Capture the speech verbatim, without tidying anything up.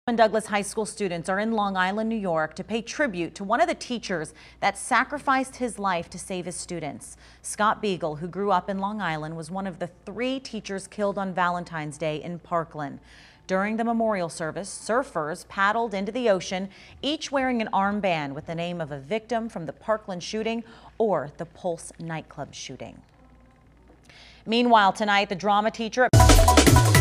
Douglas High School students are in Long Island, New York to pay tribute to one of the teachers that sacrificed his life to save his students. Scott Beagle, who grew up in Long Island, was one of the three teachers killed on Valentine's Day in Parkland. During the memorial service, surfers paddled into the ocean, each wearing an armband with the name of a victim from the Parkland shooting or the Pulse nightclub shooting. Meanwhile, tonight, the drama teacher at